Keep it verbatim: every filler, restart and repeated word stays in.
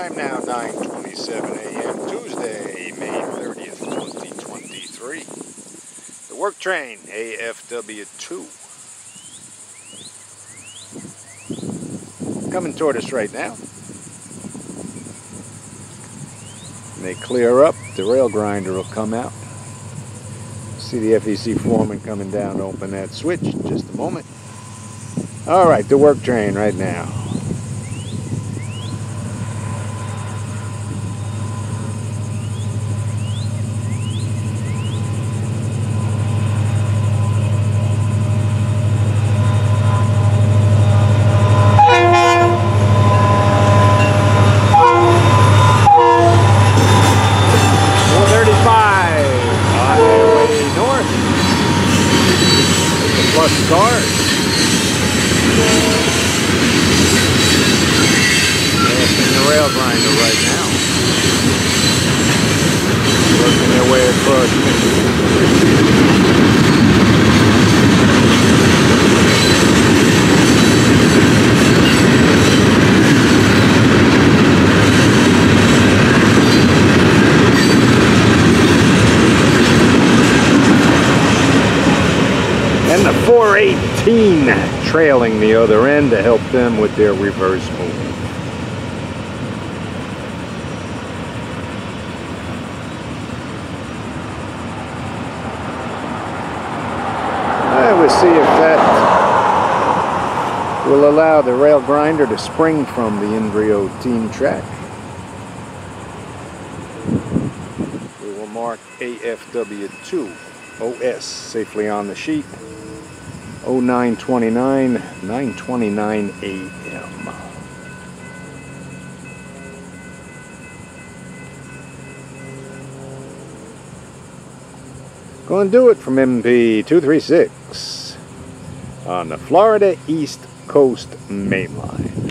Time now nine twenty-seven A M Tuesday, May thirtieth, twenty twenty-three. The work train, A F W two. Coming toward us right now. When they clear up, the rail grinder will come out. See the F E C foreman coming down to open that switch in just a moment. All right, the work train right now. Plus cars. They're in the rail grinder right now. Working their way across. And the four eighteen trailing the other end to help them with their reverse move. I will see if that will allow the rail grinder to spring from the embryo team track. We will mark A F W two O S safely on the sheet. oh nine twenty-nine, nine twenty-nine A M Going to do it from M P two thirty-six on the Florida East Coast Main Line.